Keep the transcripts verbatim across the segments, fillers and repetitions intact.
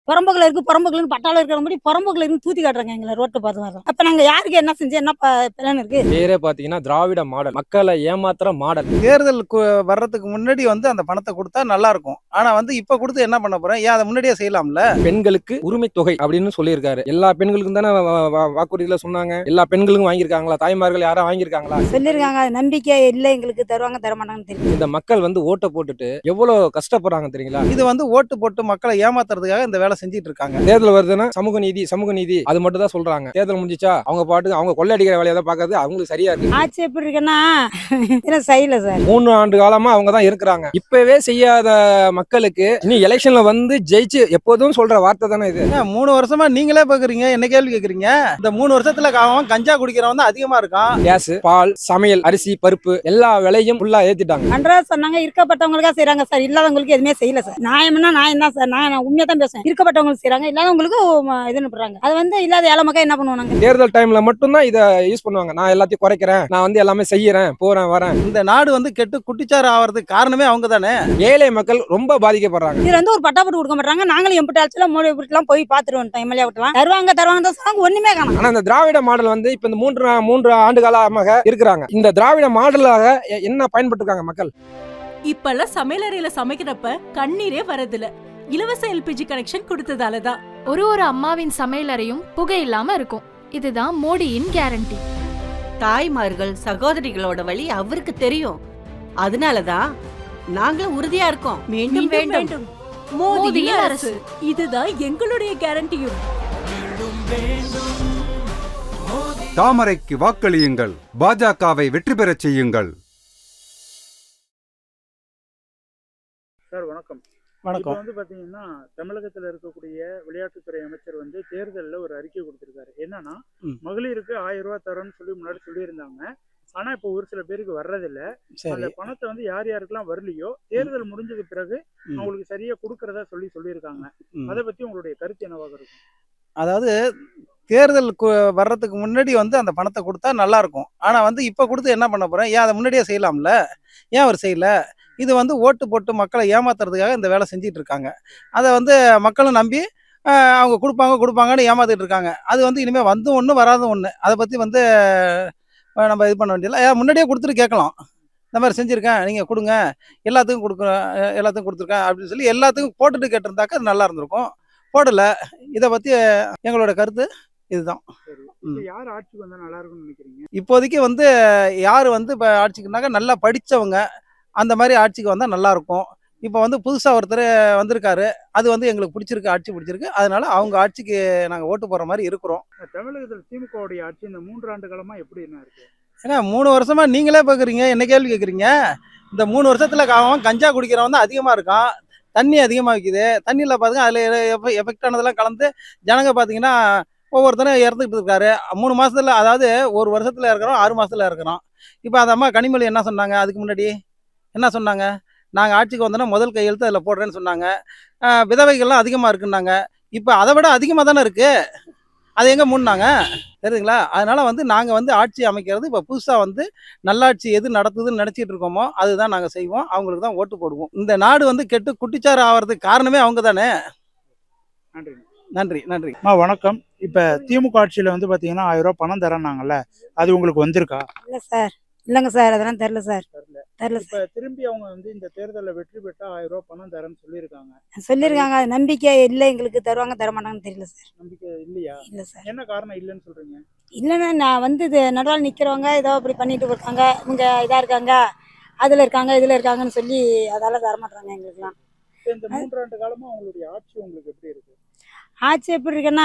புறம்போக்குல இருக்கு புறம்போக்குலன்னு பட்டாளம் இருக்கிறபடி புறம்போக்குல இருந்து தூத்தி காட்டுறாங்க எங்களை ரோட்டை பார்த்து வரோம். அப்ப நாங்க யாருக்கு என்ன செஞ்சு என்ன பிளான் இருக்கு? பேரே பாத்தீங்கன்னா திராவிட மாடல், மக்களை ஏமாத்துற மாடல். தேர்தல் கு- வர்றதுக்கு முன்னாடி வந்து அந்த பணத்தை கொடுத்தா நல்லா இருக்கும். ஆனா வந்து இப்ப கொடுத்து என்ன பண்ண போறேன்? ஏன் அதை முன்னாடியே செய்யலாம்ல? பெண்களுக்கு உரிமை தொகை அப்படின்னு சொல்லியிருக்காரு. எல்லா பெண்களுக்கும் தானே வாக்குறுதியில சொன்னாங்க. எல்லா பெண்களுக்கும் வாங்கியிருக்காங்களா? தாய்மார்கள் யாரும் வாங்கியிருக்காங்களா? சொல்லியிருக்காங்க, அது நம்பிக்கை இல்லை, எங்களுக்கு தருவாங்க தர மாட்டாங்கன்னு தெரியும். இந்த மக்கள் வந்து ஓட்டை போட்டுட்டு எவ்வளவு கஷ்டப்படுறாங்க தெரியுங்களா? இது வந்து ஓட்டு போட்டு மக்களை ஏமாத்துறதுக்காக இந்த வேலை செஞ்சிட்டு இருக்காங்க. தேர்தல் வருதுன்னா சமூக நீதி சமூக நீதி அது மட்டும் தான் சொல்றாங்க. தேர்தல் முடிஞ்சிச்சா அவங்க பாட்டுக்கு அவங்க கொள்ளடிக்கிற வேலையை தான் பார்க்கறது அவங்களுக்கு சரியா இருக்கு. ஆட்சி எப்படி இருக்குன்னா செய்யல சார். மூணு ஆண்டு காலமா அவங்க தான் இருக்கிறாங்க. இப்பவே செய்யாத மக்களுக்கு இனி எலெக்ஷன்ல வந்து ஜெயிச்சு எப்போதும் சொல்ற வார்த்தை தானே இது. ஏன் மூணு வருஷமா நீங்களே பாக்குறீங்க, என்ன கேள்வி கேக்குறீங்க? இந்த மூணு வருஷத்துல அவன் கஞ்சா குடிக்கிறவன் தான் அதிகமா இருக்கான். கேஸ், பால், சமையல், அரிசி, பருப்பு எல்லா விலையும் ஃபுல்லா ஏத்திட்டாங்க. அன்றா சொன்னாங்க இருக்கப்பட்டவங்களுக்கா செய்யறாங்க சார், இல்லாதவங்களுக்கு எதுவுமே செய்யல சார். நியாயம்னா நியாயம் தான் சார், நான் உண்மையா தான் பேசுவேன். இருக்கப்பட்டவங்களுக்கு செய்யறாங்க, இல்லாதவங்களுக்கு இது அனுப்புறாங்க. அது வந்து இல்லாத ஏழை மக்கள் என்ன பண்ணுவாங்க? தேர்தல் டைம்ல மட்டும் தான் இதை யூஸ் பண்ணுவாங்க. நான் எல்லாத்தையும் குறைக்கிறேன், நான் வந்து எல்லாமே செய்யறேன், போறேன் வரேன். இந்த நாடு வந்து கெட்டு குட்டிச்சாறு ஆவறதுக்கு காரணமே அவங்க தானே. ஏழை மக்கள் ரொம்ப பாதிக்கப்படுறாங்க. இதுல வந்து ஒரு பட்டாப்பட்டு கொடுக்க மாட்டாங்க. நாங்களும் எம்பிட்டு ஆட்சியெல்லாம் மூணு எல்லாம் போய் பாத்துட்டு வந்துட்டோம். எம்எல்ஏ விட்டுலாம் தருவாங்க தருவாங்க தான் சொன்னாங்க, ஒண்ணுமே காணும். ஆனா இந்த திராவிட மாடல் வந்து இப்ப இந்த மூன்று மூன்று ஆண்டு காலமாக இருக்கிறாங்க. இந்த திராவிட மாடலாக என்ன பயன்பட்டு இருக்காங்க மக்கள்? இப்பெல்லாம் சமையலறையில சமைக்கிறப்ப கண்ணீரே வரதில்ல. இலவச எல்பிஜி கனெக்ஷன் கொடுத்ததாலதான் ஒரு ஒரு அம்மாவின் சமையலறையும் புகை இல்லாம இருக்கும். இதுதான் மோடியின் கேரண்டி. தாய்மார்கள் சகோதரிகளோட வழி அவருக்கு தெரியும். அதனாலதான் நாங்களும் உறுதியா இருக்கோம். மீண்டும் வேண்டும் மோடியின் அரசு, இதுதான் எங்களுடைய கேரண்டியும். தாமரைக்கு வாக்களியுங்கள், பாஜகவை வெற்றி பெறச் செய்யுங்கள். சார் வணக்கம். வணக்கம். வந்து பாத்தீங்கன்னா தமிழகத்துல இருக்கக்கூடிய விளையாட்டுத்துறை அமைச்சர் வந்து தேர்தலில் ஒரு அறிக்கை கொடுத்திருக்காரு. என்னன்னா மகளிருக்கு ஆயிரம் ரூபாய் தரோம்னு சொல்லி முன்னாடி சொல்லியிருந்தாங்க. ஆனா இப்ப ஒரு சில பேருக்கு வர்றதில்ல. அந்த பணத்தை வந்து யார் யாருக்கெல்லாம் வரலையோ தேர்தல் முடிஞ்சது பிறகு அவங்களுக்கு சரியா கொடுக்கறதா சொல்லி சொல்லியிருக்காங்க. அதை பத்தி உங்களுடைய கருத்து என்னவாக இருக்கும்? அதாவது தேர்தல் வர்றதுக்கு முன்னாடி வந்து அந்த பணத்தை கொடுத்தா நல்லா இருக்கும். ஆனா வந்து இப்ப கொடுத்து என்ன பண்ண போறேன்? ஏன் அதை முன்னாடியே செய்யலாம்ல? ஏன் அவர் செய்யல? இது வந்து ஓட்டு போட்டு மக்களை ஏமாத்துறதுக்காக இந்த வேலை செஞ்சிட்டு இருக்காங்க. அதை வந்து மக்களும் நம்பி அவங்க கொடுப்பாங்க கொடுப்பாங்கன்னு ஏமாத்திட்டு இருக்காங்க. அது வந்து இனிமேல் வந்து ஒன்று வராத ஒன்று. அதை பற்றி வந்து நம்ம இது பண்ண வேண்டியதில்லை. முன்னாடியே கொடுத்துட்டு கேட்கலாம், இந்த மாதிரி செஞ்சுருக்கேன் நீங்கள் கொடுங்க, எல்லாத்துக்கும் கொடுக்குறேன், எல்லாத்துக்கும் கொடுத்துருக்கேன் அப்படின்னு சொல்லி எல்லாத்துக்கும் போட்டுட்டு கேட்டிருந்தாக்கா அது நல்லா இருந்திருக்கும். போடலை. இதை பற்றி எங்களோட கருத்து இதுதான். யார் ஆட்சிக்கு வந்தால் நல்லா இருக்கும்னு நினைக்கிறீங்க? இப்போதைக்கு வந்து யார் வந்து இப்போ ஆட்சிக்குனாக்கா நல்லா படித்தவங்க அந்த மாதிரி ஆட்சிக்கு வந்தால் நல்லா இருக்கும். இப்போ வந்து புதுசாக ஒருத்தர் வந்திருக்காரு, அது வந்து எங்களுக்கு பிடிச்சிருக்கு, ஆட்சி பிடிச்சிருக்கு, அதனால அவங்க ஆட்சிக்கு நாங்கள் ஓட்டு போடுற மாதிரி இருக்கிறோம். தமிழகத்தில் திமுகவுடைய ஆட்சி இந்த மூன்று ஆண்டு காலமா எப்படி என்ன இருக்கு? ஏன்னா மூணு வருஷமா நீங்களே பார்க்குறீங்க, என்ன கேள்வி கேட்குறீங்க? இந்த மூணு வருஷத்துல அவன் கஞ்சா குடிக்கிறவன் தான் அதிகமாக இருக்கான். தண்ணி அதிகமாக விற்கிது. தண்ணியில் பார்த்துங்க அதில் எஃபெக்ட் ஆனதெல்லாம் கலந்து ஜனங்க பார்த்தீங்கன்னா ஒவ்வொருத்தரும் இறந்துக்கிட்டு இருக்காரு. மூணு மாசத்துல, அதாவது ஒரு வருஷத்துல இருக்கிறோம், ஆறு மாசத்துல இருக்கிறோம். இப்போ அந்த அம்மா கனிமொழி என்ன சொன்னாங்க? அதுக்கு முன்னாடி என்ன சொன்னாங்க? நாங்கள் ஆட்சிக்கு வந்தோன்னா முதல் கையெழுத்து அதில் போடுறேன்னு சொன்னாங்க. விதவைகள்லாம் அதிகமாக இருக்குன்னாங்க. இப்போ அதை விட அதிகமாக தானே இருக்குது. அது எங்கே மூடினாங்க? தெரியுதுங்களா? அதனால் வந்து நாங்கள் வந்து ஆட்சி அமைக்கிறது இப்போ புதுசாக வந்து நல்லாட்சி எது நடத்துதுன்னு நினச்சிட்டு இருக்கோமோ அதுதான் நாங்கள் செய்வோம். அவங்களுக்கு தான் ஓட்டு போடுவோம். இந்த நாடு வந்து கெட்டு குட்டிச்சாறு ஆகிறதுக்கு காரணமே அவங்க தானே. நன்றி நன்றி நன்றி. அம்மா வணக்கம். இப்போ திமுக ஆட்சியில் வந்து பார்த்தீங்கன்னா ஆயிரம் ரூபாய் பணம் தரேன்னாங்கல்ல, அது உங்களுக்கு வந்திருக்கா? இல்லை சார், இல்லைங்க சார், அதெல்லாம் தெரியல சார். தெரியல இப்போ திரும்பி அவங்க வந்து இந்த தேர்தலில் வெற்றி பெற்றா ஆயிரம் ரூபாய் பணம் தரேன்னு சொல்லியிருக்காங்க. சொல்லியிருக்காங்க, அது நம்பிக்கை இல்லை, எங்களுக்கு தருவாங்க தர மாட்டாங்கன்னு தெரியல சார். நம்பிக்கை இல்லையா? இல்லை சார். என்ன காரணம் இல்லைன்னு சொல்றீங்க? இல்லைன்னா நான் வந்து இது நடுவால் நிற்கிறவங்க ஏதோ அப்படி பண்ணிட்டு இருக்காங்க, இவங்க இதாக இருக்காங்க, அதில் இருக்காங்க இதில் இருக்காங்கன்னு சொல்லி அதால தரமாட்டாங்க எங்களுக்குலாம். இந்த மூன்றாண்டு காலமா அவங்களுடைய ஆட்சி உங்களுக்கு எப்படி இருக்கு? ஆட்சி எப்படி இருக்குன்னா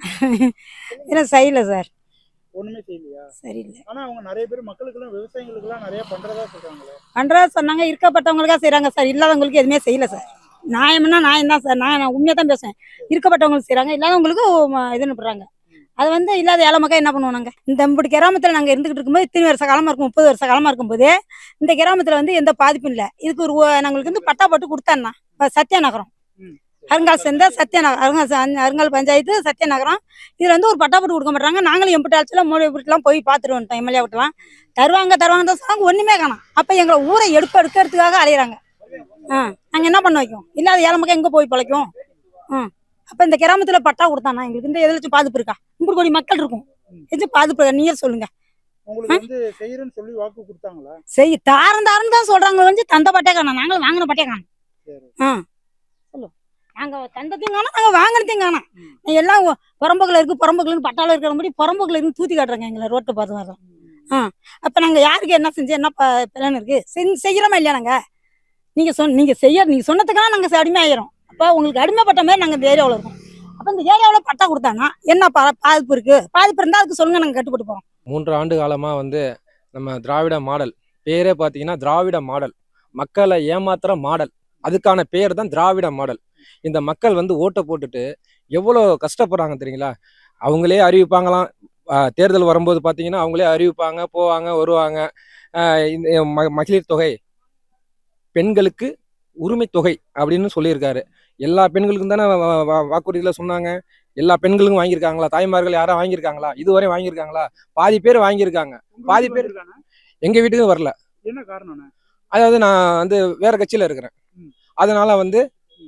இதெல்லாம் செய்யல சார். ஒண்ணுமே செய்யலையா? சரியில்லை. ஆனா அவங்க நிறைய பேர் மக்களுக்கெல்லாம் விவசாயிகளுக்கெல்லாம் நிறைய பண்றதா சொல்றாங்களே. பண்றதா சொன்னாங்க, இருக்கப்பட்டவங்களுக்கா செய்யறாங்க சார், இல்லாதவங்களுக்கு எதுவுமே செய்யல சார். நியாயம்னா நியாயம் தான் சார், நான் உண்மையா தான் பேசுவேன். இருக்கப்பட்டவங்களுக்கு செய்யறாங்க, இல்லாதவங்களுக்கு இது அனுப்புறாங்க. அது வந்து இல்லாத ஏழை மக்கள் என்ன பண்ணுவாங்க? இந்த இப்படி கிராமத்தில் நாங்கள் இருந்துகிட்டு இருக்கும்போது இத்தனை வருஷ காலமாக இருக்கும், முப்பது வருஷ காலமாக இருக்கும்போது இந்த கிராமத்தில் வந்து எந்த பாதிப்பும் இல்லை. இதுக்கு ஒரு நாங்களுக்கு வந்து பட்டா போட்டு கொடுத்தாண்ணா சத்யா நகரம் அருங்கால் சேர்ந்த சத்யா நகர் அருங்கால் அருங்கால் பஞ்சாயத்து சத்யா நகரம். இதில் வந்து ஒரு பட்டா போட்டு கொடுக்க மாட்டாங்க. நாங்களும் எம்பிட்டு ஆட்சியெல்லாம் மூணு வீட்டுலாம் போய் பார்த்துட்டு வந்துட்டோம். எம்எல்ஏ விட்டுலாம் தருவாங்க தருவாங்க தான் சொன்னாங்க, ஒன்றுமே காணும். அப்போ எங்களை ஊரை எடுப்பு எடுக்கிறதுக்காக அலையிறாங்க. ஆ நாங்கள் என்ன பண்ண வைக்கும்? இல்லாத ஏழை மக்கள் எங்கே போய் பிழைக்கும்? ஆ அப்ப இந்த கிராமத்துல பட்டா கொடுத்தானா எங்களுக்கு இந்த எதிர்த்து பாதிப்பு இருக்கா? முப்பது கோடி மக்கள் இருக்கும், எது பாதிப்பு நீங்க சொல்லுங்க. உங்களுக்கு வந்து செய்யறேன்னு சொல்லி வாக்கு கொடுத்தாங்களா? செய் தாரம் தாரம் தான் சொல்றாங்க, வந்து தந்த பட்டே காணும், நாங்களும் வாங்கின பட்டே காணும். ஆ சொல்லு, நாங்க தந்தத்தையும் காணும், நாங்க வாங்கினதையும் காணும். எல்லாம் புறம்புக்குள்ள இருக்கு, புறம்புக்குள்ள பட்டாளம் இருக்கிற மாதிரி புறம்புக்குள்ள இருந்து தூத்தி காட்டுறாங்க எங்களை ரோட்டை பார்த்து வரோம். ஆ அப்ப நாங்க யாருக்கு என்ன செஞ்சு என்ன பலன் இருக்கு? செய்யறோமா இல்லையா? நாங்க நீங்க சொன்ன நீங்க செய்ய நீங்க சொன்னதுக்காக நாங்க அடிமை ஆயிரும். அப்ப உங்களுக்கு அடிமைப்பட்ட மாதிரி நாங்க இந்த ஏரியாவில் இருக்கோம். அப்ப இந்த ஏரியாவில் பட்டா கொடுத்தானா என்ன பாதிப்பு இருக்கு? பாதிப்பு இருந்தா அதுக்கு சொல்லுங்க, நாங்க கட்டுப்பட்டு போறோம். மூன்று ஆண்டு காலமா வந்து நம்ம திராவிட மாடல் பேரே பார்த்தீங்கன்னா திராவிட மாடல், மக்களை ஏமாத்துற மாடல், அதுக்கான பேர் தான் திராவிட மாடல். இந்த மக்கள் வந்து ஓட்டை போட்டுட்டு எவ்வளோ கஷ்டப்படுறாங்க தெரியுங்களா? அவங்களே அறிவிப்பாங்களாம், தேர்தல் வரும்போது பார்த்தீங்கன்னா அவங்களே அறிவிப்பாங்க, போவாங்க வருவாங்க. இந்த மகளிர் தொகை, பெண்களுக்கு உரிமை தொகை அப்படின்னு சொல்லியிருக்காரு. எல்லா பெண்களுக்கும் தானே வாக்குறுதியில் சொன்னாங்க. எல்லா பெண்களுக்கும் வாங்கியிருக்காங்களா? தாய்மார்கள் யாரும் வாங்கியிருக்காங்களா? இதுவரை வாங்கியிருக்காங்களா? பாதி பேர் வாங்கியிருக்காங்க, பாதி பேர் எங்க வீட்டுக்கும் வரல. என்ன காரணம்? அதாவது நான் வந்து வேற கட்சியில இருக்கிறேன், அதனால வந்து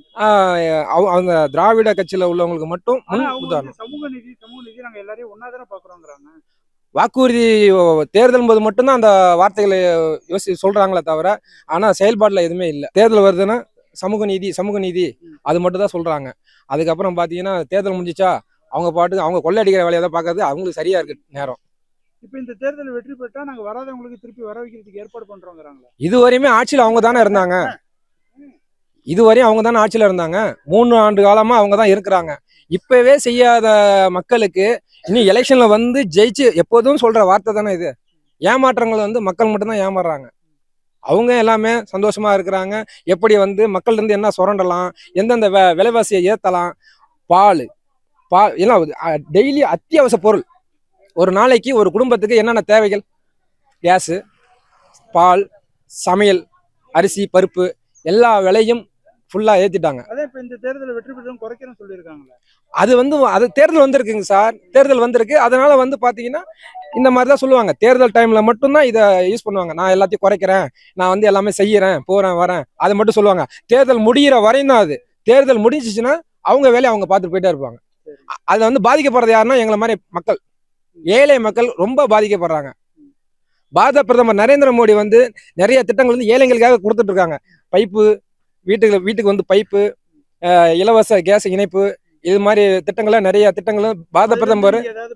அவங்க திராவிட கட்சியில உள்ளவங்களுக்கு மட்டும் உதாரணம். சமூக நீதி சமூக நீதி நாங்க எல்லாரையும் ஒன்னா தானே பாக்குறோங்கிறாங்க. வாக்குறுதி தேர்தல் போது மட்டும்தான் அந்த வார்த்தைகளை யோசி சொல்றாங்களே தவிர, ஆனா செயல்பாடுல எதுவுமே இல்லை. தேர்தல் வருதுன்னா சமூக நீதி சமூக நீதி அது மட்டும் தான் சொல்றாங்க. அதுக்கப்புறம் பாத்தீங்கன்னா தேர்தல் முடிஞ்சிச்சா அவங்க பாட்டுக்கு அவங்க கொள்ளையடிக்கிற வேலையை தான் பாக்குறது அவங்களுக்கு சரியா இருக்கு நேரம். இப்ப இந்த தேர்தல் வெற்றி பெற்றா நாங்க வராதவங்களுக்கு திருப்பி வர வைக்கிறதுக்கு ஏற்பாடு பண்றோங்கிறாங்களா? இதுவரையுமே ஆட்சியில் அவங்க தானே இருந்தாங்க, இதுவரையும் அவங்க தானே ஆட்சியில இருந்தாங்க. மூணு ஆண்டு காலமா அவங்க தான் இருக்கிறாங்க. இப்பவே செய்யாத மக்களுக்கு இனி எலெக்ஷன்ல வந்து ஜெயிச்சு எப்போதும் சொல்ற வார்த்தை தானே இது. ஏமாற்றங்கள் வந்து மக்கள் மட்டும்தான் ஏமாறுறாங்க. அவங்க எல்லாமே சந்தோஷமா இருக்கிறாங்க. எப்படி வந்து மக்கள் இருந்து என்ன சுரண்டலாம், எந்தெந்த வே விலைவாசியை ஏற்றலாம், பால் பால் எல்லாம் டெய்லி அத்தியாவசிய பொருள். ஒரு நாளைக்கு ஒரு குடும்பத்துக்கு என்னென்ன தேவைகள், கேஸு, பால், சமையல், அரிசி, பருப்பு எல்லா விலையும் ஃபுல்லா ஏத்திட்டாங்க. அதே இப்ப இந்த தேர்தல் வெற்றி பெற்றவங்க குறைக்கிறேன்னு சொல்லியிருக்காங்களே, அது வந்து அது தேர்தல் வந்திருக்குங்க சார், தேர்தல் வந்திருக்கு. அதனால வந்து பாத்தீங்கன்னா இந்த மாதிரி தான் சொல்லுவாங்க. தேர்தல் டைம்ல மட்டும்தான் இதை யூஸ் பண்ணுவாங்க. நான் எல்லாத்தையும் குறைக்கிறேன், நான் வந்து எல்லாமே செய்யறேன், போறேன் வரேன், அதை மட்டும் சொல்லுவாங்க. தேர்தல் முடிகிற வரையும் தான் அது. தேர்தல் முடிஞ்சிச்சுன்னா அவங்க வேலையை அவங்க பார்த்துட்டு போயிட்டே இருப்பாங்க. அது வந்து பாதிக்கப்படுறது யாருன்னா எங்களை மாதிரி மக்கள், ஏழை மக்கள் ரொம்ப பாதிக்கப்படுறாங்க. பாரத பிரதமர் நரேந்திர மோடி வந்து நிறைய திட்டங்கள் வந்து ஏழைகளுக்காக கொடுத்துட்டு இருக்காங்க. பைப்பு வீட்டுக்கு வீட்டுக்கு வந்து பைப்பு, இலவச கேஸ் இணைப்பு, இது மாதிரி திட்டங்கள்லாம் நிறைய திட்டங்களும் பாரத பிரதமர்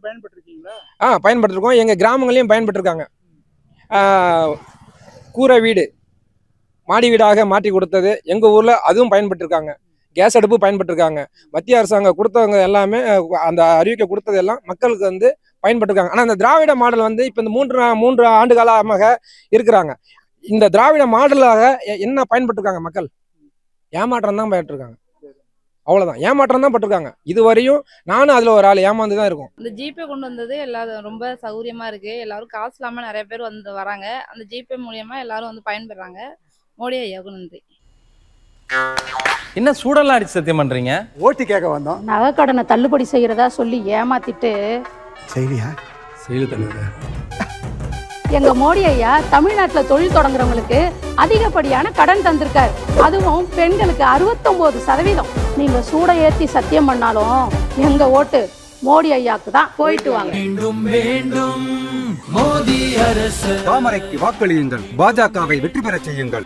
ஆ பயன்படுத்திருக்கோம். எங்க கிராமங்களையும் பயன்பட்டுருக்காங்க. கூரை வீடு மாடி வீடாக மாற்றி கொடுத்தது எங்க ஊர்ல, அதுவும் பயன்பட்டுருக்காங்க. கேஸ் அடுப்பு பயன்பட்டுருக்காங்க. மத்திய அரசாங்கம் கொடுத்தவங்க எல்லாமே அந்த அறிவிக்கை கொடுத்தது எல்லாம் மக்களுக்கு வந்து பயன்பட்டுருக்காங்க. ஆனா இந்த திராவிட மாடல் வந்து இப்ப இந்த மூன்று மூன்று ஆண்டு காலமாக இருக்கிறாங்க. இந்த திராவிட மாடலாக என்ன பயன்பட்டுருக்காங்க மக்கள்? ஏமாற்றம் தான் பயன்பட்டுருக்காங்க. அவ்வளவுதான், ஏமாற்றம் தான் பட்டிருக்காங்க. இதுவரையும் நானும் அதுல ஒரு ஆள் ஏமாந்து தான் இருக்கும். இந்த ஜிபே கொண்டு வந்தது எல்லாரும் ரொம்ப சௌகரியமா இருக்கு. எல்லாரும் காசு இல்லாம நிறைய பேர் வந்து வராங்க. அந்த ஜிபே மூலியமா எல்லாரும் வந்து பயன்பெறாங்க. மோடி ஐயாவுக்கு நன்றி. என்ன சூடெல்லாம் அடிச்சு சத்தியம் பண்றீங்க? ஓட்டு கேட்க வந்தோம். நகை கடனை தள்ளுபடி செய்யறதா சொல்லி ஏமாத்திட்டு செய்தியா செய்தி தலைவர் எங்க மோடி ஐயா தமிழ்நாட்டுல தொழில் தொடங்குறவங்களுக்கு அதிகப்படியான கடன் தந்திருக்காரு. அதுவும் பெண்களுக்கு அறுபத்தொன்பது சதவீதம். நீங்க சூட ஏத்தி சத்தியம் பண்ணாலும் எங்க ஓட்டு மோடி ஐயாக்கு தான். போயிட்டு வாங்க. தாமரைக்கு வாக்களியுங்கள், பாஜகவை வெற்றி பெற செய்யுங்கள்.